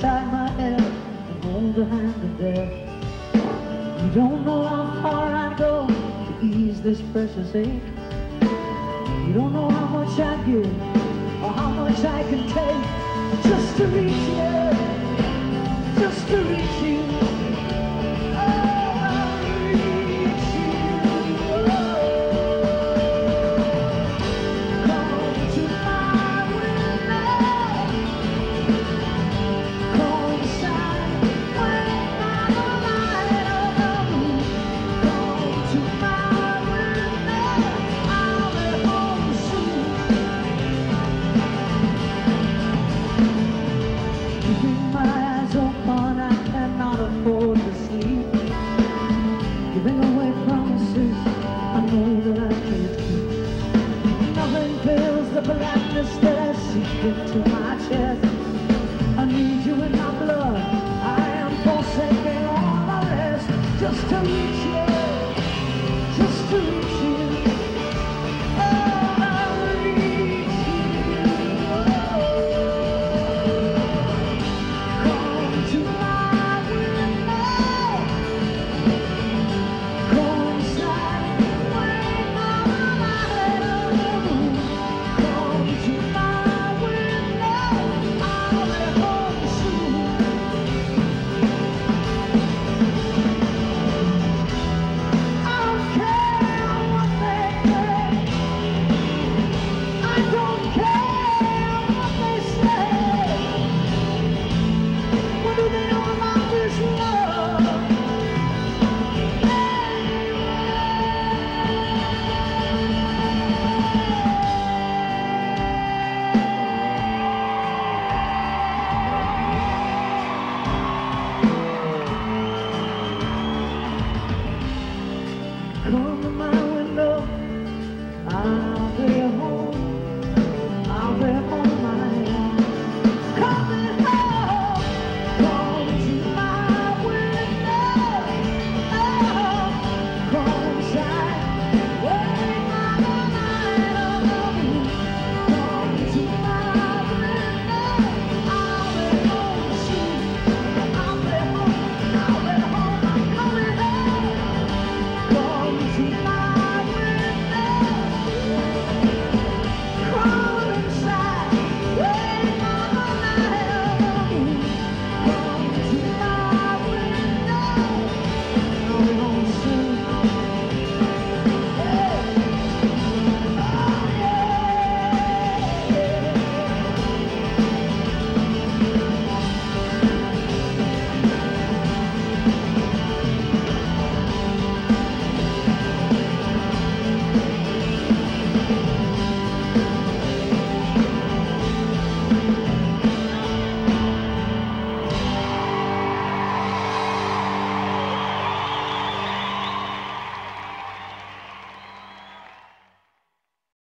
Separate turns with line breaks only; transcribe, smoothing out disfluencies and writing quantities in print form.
inside my head and hold the hand of death. You don't know how far I'd go to ease this precious ache. You don't know how much I give or how much I can take just to reach you, just to reach you. Giving away promises I know that I can't keep. Nothing fills the blackness that I seek into my chest. I need you in my blood. I am forsaking all my rest just to reach you, just to reach you. Oh, I'll reach you. Come to my window. What do they